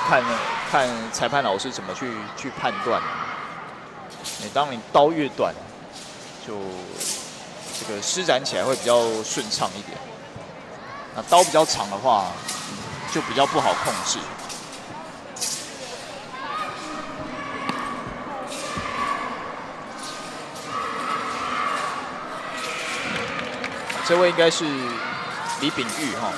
看裁判老师怎么去判断。当你刀越短，就这个施展起来会比较顺畅一点。那刀比较长的话，就比较不好控制。这位应该是李秉玉哈。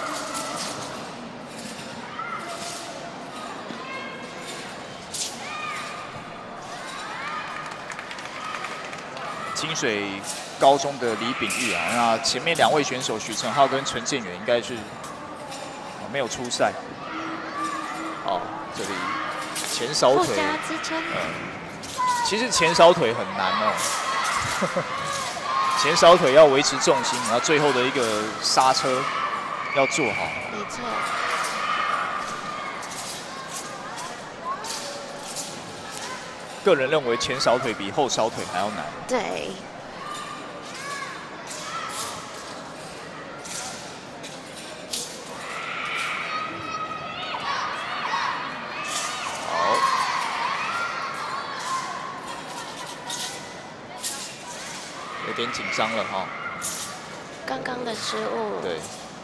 清水高中的李秉玉啊，那前面2位选手许承浩跟陈建远应该是没有出赛。哦，这里前扫腿，其实前扫腿很难哦，前扫腿要维持重心，然后最后的一个刹车要做好。 没错。 个人认为前扫腿比后扫腿还要难。 对。 好。有点紧张了哈。 刚刚的失误。 对。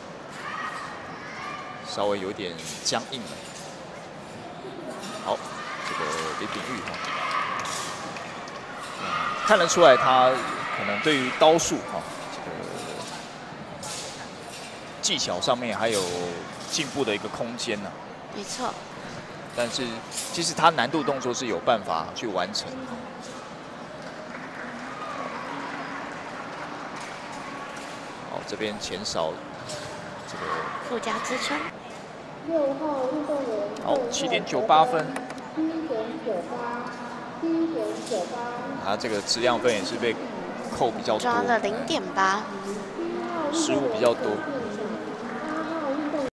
稍微有点僵硬了。好，这个李秉玉哈。看得出来，他可能对于刀术哈，这个技巧上面还有进步的一个空间呢。 没错。 但是其实他难度动作是有办法去完成。好，这边前扫这个附加支撑。 6号运动员。 好，7.98分。他这个质量分也是被扣比较多， 抓了0.8， 失误比较多。